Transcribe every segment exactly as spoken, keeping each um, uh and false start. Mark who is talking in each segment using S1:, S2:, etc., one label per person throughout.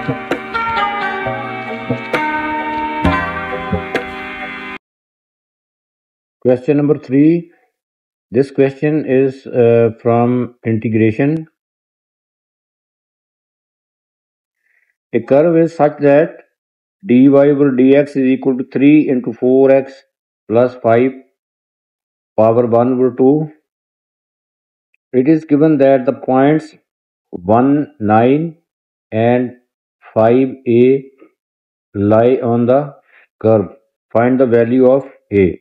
S1: Question number three. This question is uh, from integration. A curve is such that dy over dx is equal to three into four x plus five power one over two. It is given that the points one, nine and five a lie on the curve. Find the value of a.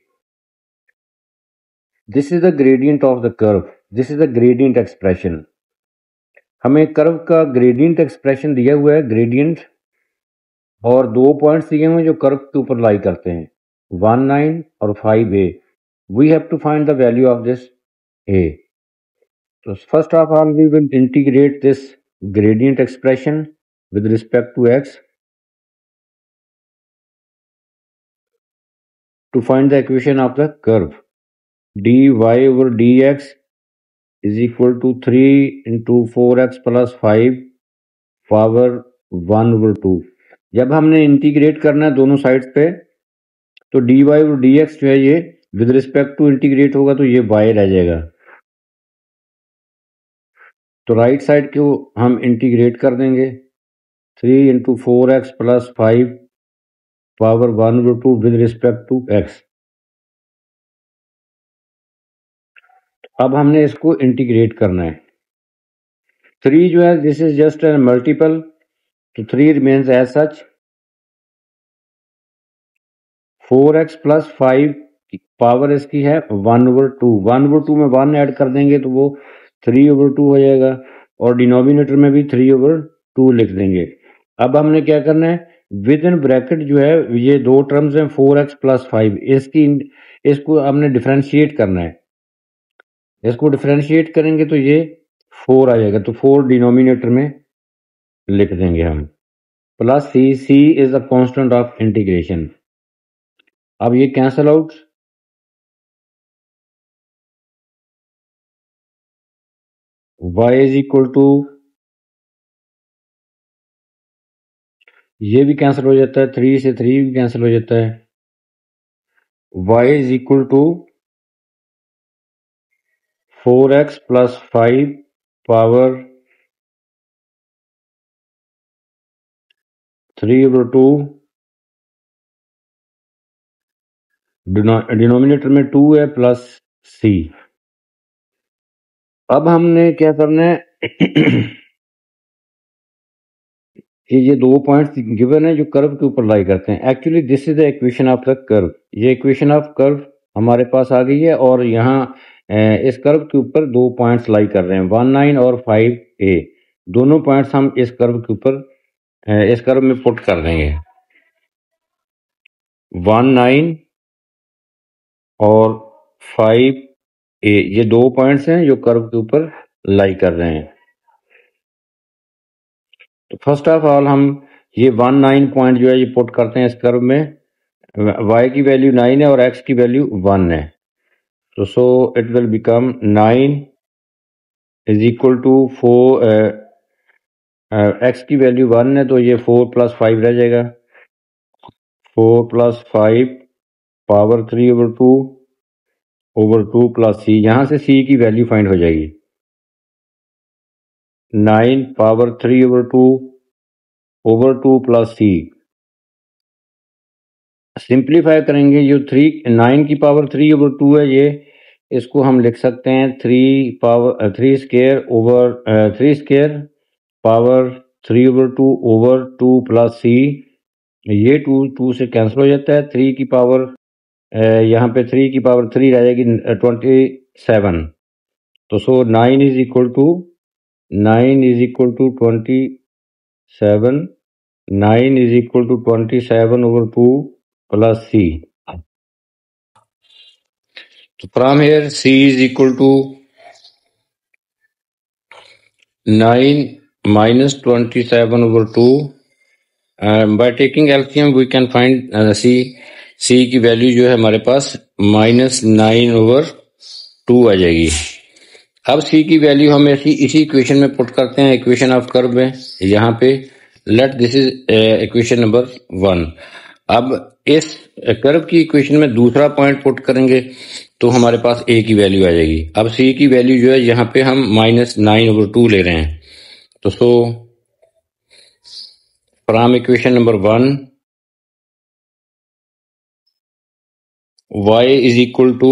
S1: This is the gradient of the curve. This is the gradient expression. हमें curve का gradient expression दिया हुआ है, gradient, और दो points दिए हुए हैं जो कर्व के ऊपर लाई करते हैं, वन नाइन और five A. We have to find the value of this A. So first of all we will integrate this gradient expression with respect to x to find the equation of the curve. Dy over dx is equal to three into four x plus five power one over two. जब हमने integrate करना है दोनों sides पे तो dy over dx जो है ये विद रिस्पेक्ट टू इंटीग्रेट होगा तो ये y रह जाएगा. तो राइट साइड को हम इंटीग्रेट कर देंगे. Three into four X plus five power one over two with respect to X. अब हमने इसको इंटीग्रेट करना है. थ्री जो है this is just an multiple, तो three remains as such. Four X plus five power इसकी है one over two. One over two में वन ऐड कर देंगे तो वो थ्री ओवर टू हो जाएगा और डिनोमिनेटर में भी थ्री ओवर टू लिख देंगे. अब हमने क्या करना है, विद इन ब्रैकेट जो है ये दो टर्म्स हैं फोर एक्स प्लस फाइव, इसकी इसको हमने डिफरेंशिएट करना है. इसको डिफरेंशिएट करेंगे तो ये फोर आ जाएगा, तो फोर डिनोमिनेटर में लिख देंगे हम. Plus C, C is the constant of integration. अब ये cancel out. y is equal to, ये भी कैंसिल हो जाता है, थ्री से थ्री भी कैंसिल हो जाता है. y is equal to four X plus five power three over two. Denominator में टू है प्लस सी. अब हमने क्या करना है कि ये दो पॉइंट्स गिवन है जो कर्व के ऊपर लाई करते हैं. Actually this is the equation of the curve. ये इक्वेशन ऑफ कर्व हमारे पास आ गई है और यहाँ इस कर्व के ऊपर दो पॉइंट्स लाई कर रहे हैं, वन नाइन और फाइव ए. दोनों पॉइंट्स हम इस कर्व के ऊपर इस कर्व में पुट कर देंगे. वन नाइन और फाइव ए, ये दो पॉइंट्स हैं जो कर्व के ऊपर लाई कर रहे हैं. तो फर्स्ट ऑफ ऑल हम ये वन नाइन पॉइंट जो है ये पुट करते हैं इस कर्व में. y की वैल्यू नाइन है और x की वैल्यू वन है, तो so it will become nine is equal to four. x की वैल्यू वन है तो ये फोर प्लस फाइव रह जाएगा. Four plus five power three over two over two plus C. यहां से c की वैल्यू फाइंड हो जाएगी. Nine power three over two over two plus C. Simplify करेंगे, जो थ्री नाइन की पावर थ्री ओवर टू है ये इसको हम लिख सकते हैं three power three square over three square power three over two over two plus C. ये टू टू से कैंसिल हो जाता है. थ्री की पावर यहाँ पे थ्री की पावर थ्री रह जाएगी ट्वेंटी सेवन. तो so nine is equal to nine is equal to twenty seven. Nine is equal to twenty seven over two plus C. तो from here c is equal to nine minus twenty-seven over two. Uh, by taking L C M we can find uh, c. c की value जो है हमारे पास minus nine over two आ जाएगी. अब c की वैल्यू हम ऐसी इसी इक्वेशन में पुट करते हैं, इक्वेशन ऑफ कर्व में. यहाँ पे let this is equation number one. अब इस कर्व की इक्वेशन में दूसरा पॉइंट पुट करेंगे तो हमारे पास ए की वैल्यू आ जाएगी। अब सी की वैल्यू जो है यहाँ पे हम माइनस नाइन ओवर टू ले रहे हैं, तो so from equation number one y is equal to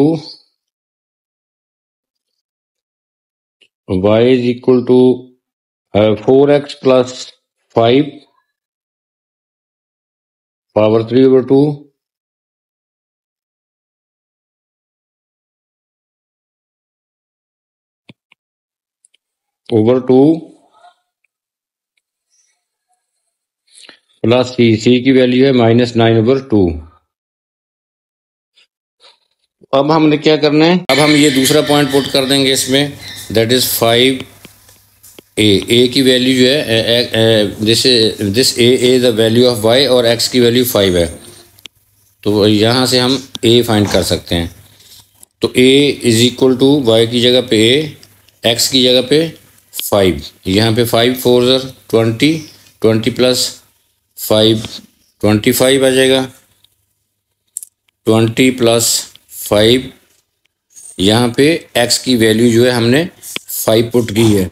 S1: y is equal to uh, four X plus five power three over two over two plus C C की value है minus nine over to. अब हमने क्या करना है, अब हम ये दूसरा पॉइंट पुट कर देंगे इसमें, that is five A. A की वैल्यू जो है this this A A the value of Y और एक्स की वैल्यू फाइव है, तो यहाँ से हम ए फाइंड कर सकते हैं। तो A is equal to Y की जगह पे ए, एक्स की जगह पे फाइव। यहाँ पे फाइव फोर ज़र twenty, twenty plus five twenty five आ जाएगा, ट्वेंटी प्लस फाइव। यहाँ पे एक्स की वैल्यू जो है हमने फाइव पुट की है,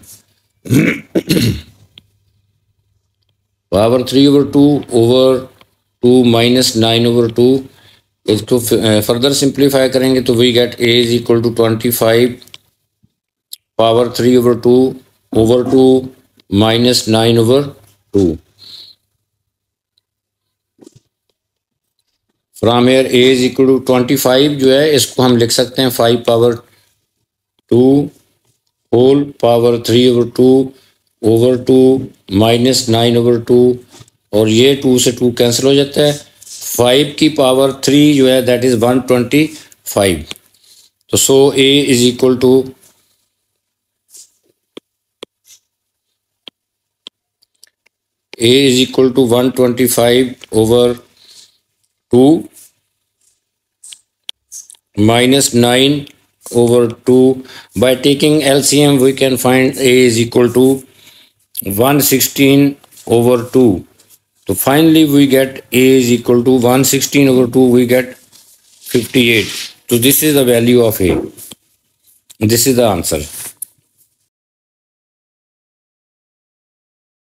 S1: power three over two over two minus nine over two. इसको फर्दर सिंप्लीफाई करेंगे तो we get A is equal to twenty five power three over two over two minus nine over two. From here A is equal to twenty five जो है इसको हम लिख सकते हैं five power two whole power three over two over two minus nine over two, और ये to से टू कैंसिल हो जाता है। फाइव की पावर थ्री जो है that is one twenty five. तो so A is equal to A is equal to one twenty five over two minus nine over two. By taking L C M we can find A is equal to one sixteen over two. So finally we get A is equal to one sixteen over two, we get fifty-eight. So this is the value of A. This is the answer.